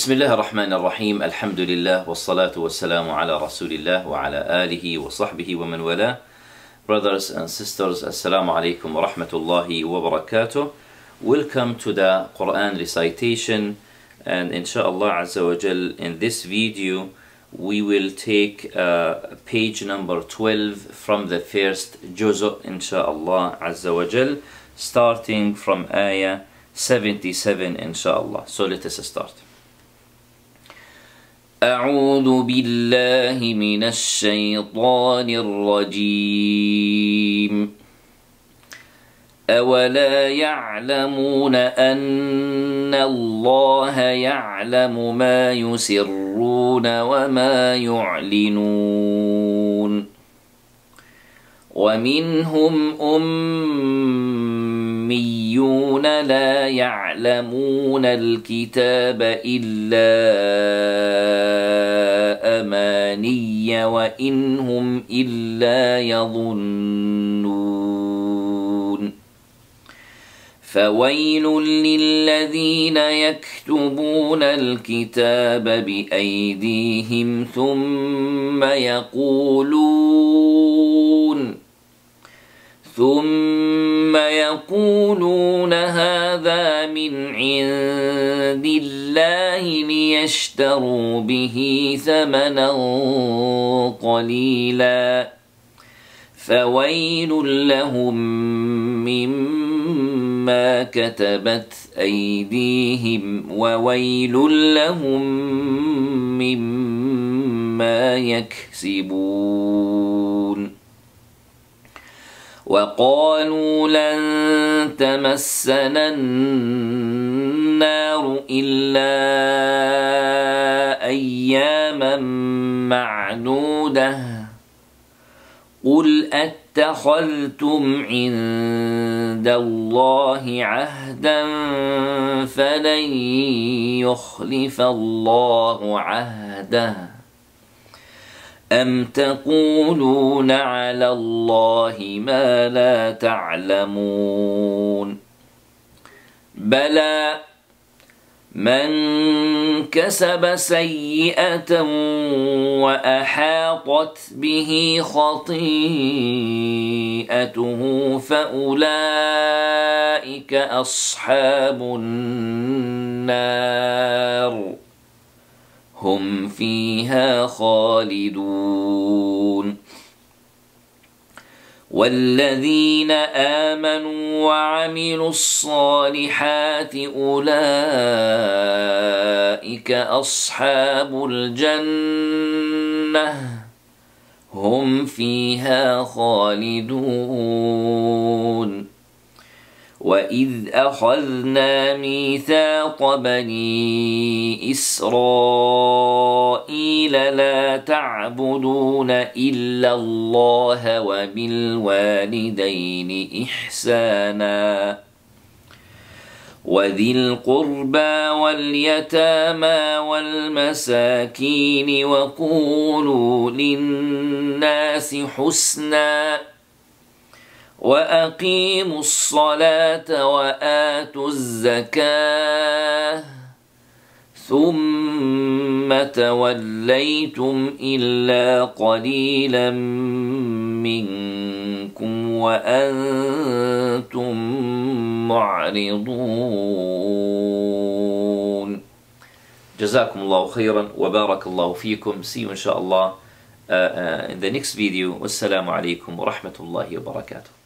بسم الله الرحمن الرحيم. الحمد لله والصلاة والسلام على رسول الله وعلى آله وصحبه ومن والاه. Brothers and sisters, Assalamu alaikum wa rahmatullahi wa barakatuh. Welcome to the Quran recitation, and inshallah Azza wa Jal, in this video we will take page number 12 from the first juz' inshallah Azza wa Jal, starting from ayah 77 inshallah. So let us start. أعوذ بالله من الشيطان الرجيم. أولا يعلمون أن الله يعلم ما يسرون وما يعلنون ومنهم أميون لا يعلمون الكتاب إلا أماني وإن هم إلا يظنون فويل للذين يكتبون الكتاب بأيديهم ثم يقولون هذا من عند الله ليشتروا به ثمنا قليلا فويل لهم مما كتبت أيديهم وويل لهم مما يكسبون. وقالوا لن تمسنا النار إلا أياما معدودة قل أتخذتم عند الله عهدا فلن يخلف الله عهده أم تقولون على الله ما لا تعلمون. بلى من كسب سيئة وأحاطت به خطيئته فأولئك أصحاب النار هم فيها خالدون. والذين آمنوا وعملوا الصالحات أولئك أصحاب الجنة هم فيها خالدون. وإذ أخذنا ميثاق بني إسرائيل لا تعبدون إلا الله وبالوالدين إحسانا وذي القربى واليتامى والمساكين وقولوا للناس حسنا وأقيموا الصلاة وآتوا الزكاة ثم توليتم إلا قليلا منكم وأنتم معرضون. جزاكم الله خيرا وبارك الله فيكم. See you inshallah in the next video. Wassalamu alaikum wa rahmatullahi wa barakatuh.